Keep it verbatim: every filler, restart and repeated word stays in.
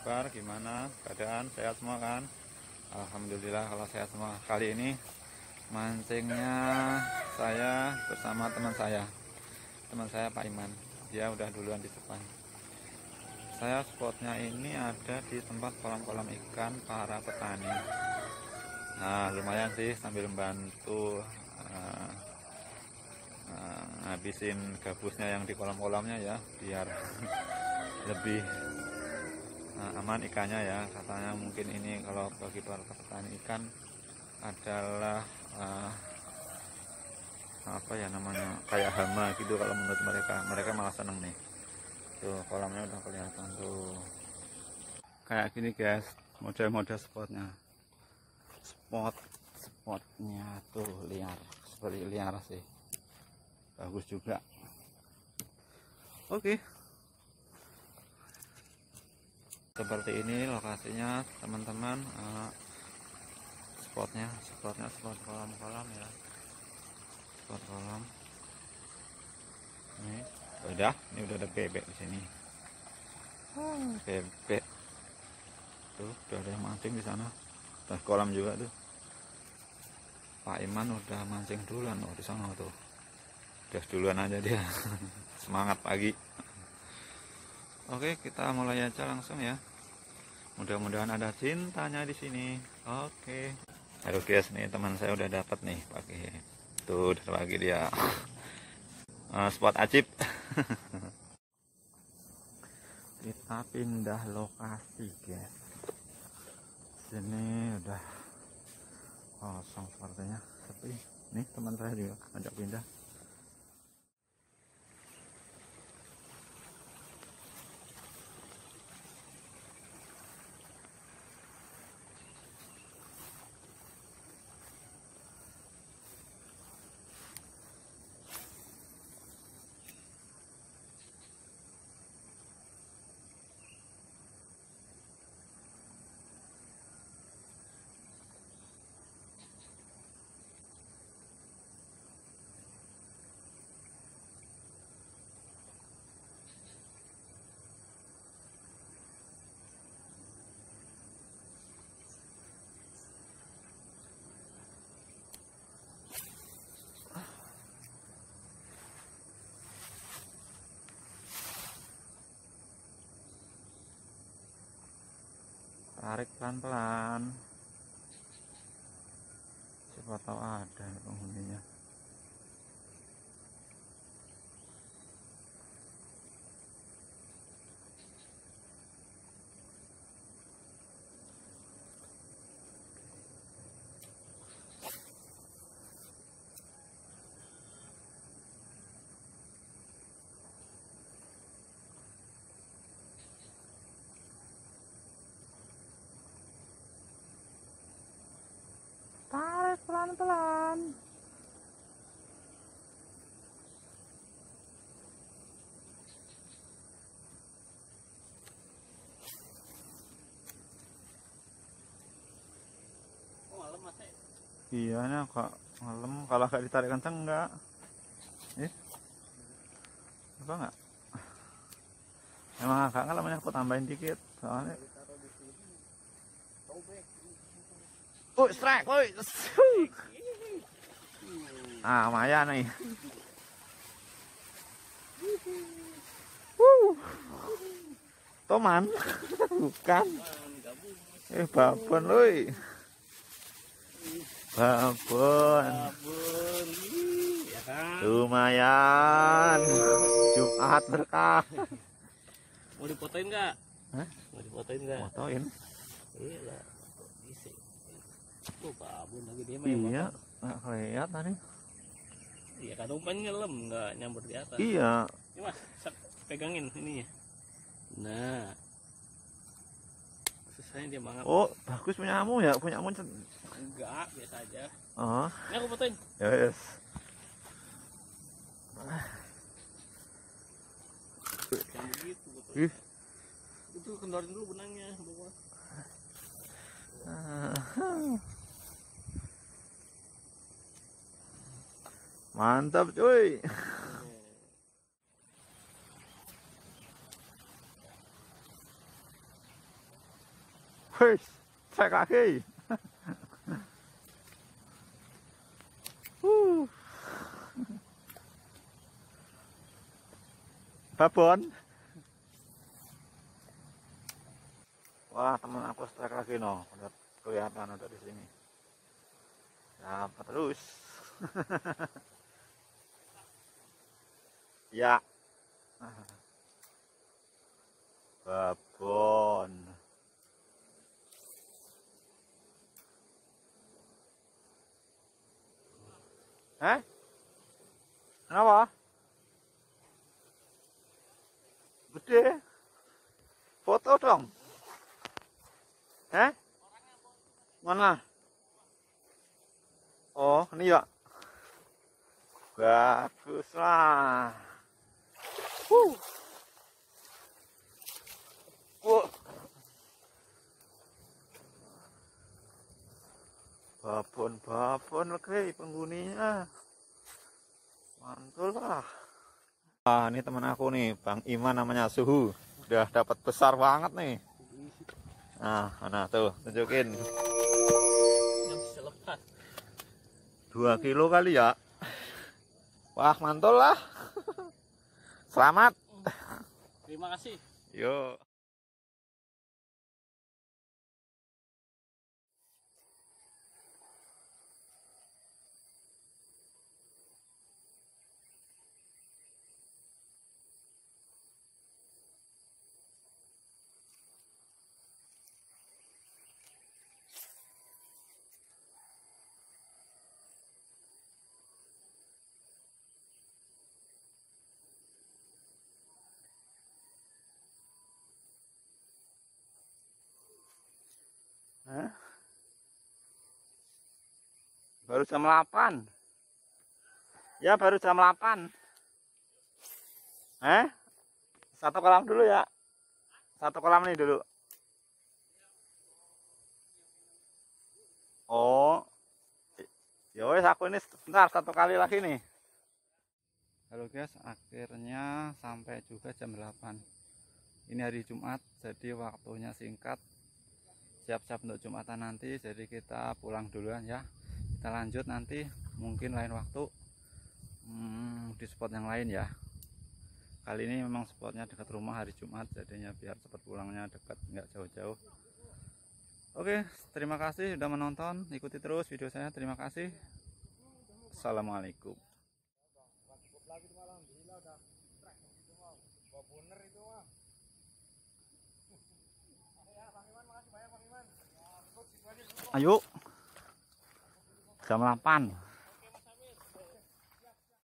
kabar? Gimana keadaan? Sehat semua kan? Alhamdulillah kalau sehat semua. Kali ini mancingnya saya bersama teman saya. Teman saya Pak Iman. Dia udah duluan di depan. Saya spotnya ini ada di tempat kolam-kolam ikan para petani. Nah lumayan sih sambil membantu uh, uh, ngabisin gabusnya yang di kolam-kolamnya ya, biar lebih uh, aman ikannya ya. Katanya mungkin ini kalau bagi para petani ikan adalah uh, apa ya namanya, kayak hama gitu kalau menurut mereka. Mereka malah seneng nih. Tuh kolamnya udah kelihatan tuh. Kayak gini guys, model-model spotnya. Spot spotnya tuh liar, seperti liar sih. Bagus juga. Oke. Seperti ini lokasinya teman-teman. Uh, spotnya, spotnya spot kolam-kolam ya. Spot kolam. Ini udah, ini udah ada bebek di sini. Hmm, bebek. Tuh, udah ada yang mancing di sana. Udah kolam juga tuh. Pak Iman udah mancing duluan loh di sana tuh. Udah duluan aja dia. Semangat pagi. Oke, kita mulai aja langsung ya. Mudah-mudahan ada cintanya di sini. Oke. Aduh guys, nih teman saya udah dapat nih pagi. Tuh, udah pagi dia. Uh, spot ajib. Kita pindah lokasi guys. Sini udah kosong sepertinya, sepi. Nih teman saya juga ajak pindah. Tarik pelan-pelan, siapa tahu ada penghuninya. Tarik pelan-pelan. Iya nih kok malam, kalau gak ditarik kenceng enggak. Eh, apa enggak? Emang agak ngelamnya aku tambahin dikit soalnya. Oh, strike, woi. Ah, lumayan nih. Wuh. Toman. Bukan. Eh, babon, woi. Babon. Lumayan. Jumat berkah. Mau dipotoin nggak? Hah? Mau dipotoin nggak? Fotoin. Iya lah. Bisa. Tuh babon lagi dia main. Iya, nggak kelihatan tadi. Iya kan umpan ngelem nggak nyambur di atas. Iya. Ini mas, pegangin ininya. Nah, susahnya dia mangap. Oh, bagus punyamu ya, punyamu. Enggak, biasa aja. Oh. Ini aku fotoin. Yes. Yang begitu betul. Ih. Itu kendorin dulu benangnya bawah. Mantap cuy. Wih, saya kaki. uh. Babon. Wah, teman aku strike lagi no, udah kelihatan udah di sini. Dapat terus. Ya. Babon. Eh? Kenapa? Gede. Foto dong. Eh? Mana? Oh, ini ya. Bagus lah. Uh. Uh. Babon-babon lagi penghuninya. Mantul lah. Ah, ini teman aku nih, Bang Iman namanya, Suhu. Udah dapat besar banget nih. Nah, mana tuh, tunjukin. Dua kilo kali ya. Wah, mantul lah. Selamat. Terima kasih. Yuk. Hah? Baru jam delapan. Ya, baru jam delapan. Eh? Satu kolam dulu ya. Satu kolam nih dulu. Oh. Ya wes, aku ini sebentar satu kali lagi nih. Halo guys, akhirnya sampai juga jam delapan. Ini hari Jumat, jadi waktunya singkat. Siap-siap untuk Jumatan nanti, jadi kita pulang duluan ya. Kita lanjut nanti, mungkin lain waktu hmm, di spot yang lain ya. Kali ini memang spotnya dekat rumah, hari Jumat, jadinya biar cepat pulangnya dekat, nggak jauh-jauh. Oke, terima kasih sudah menonton, ikuti terus video saya, terima kasih. Assalamualaikum. Ayo, jam delapan.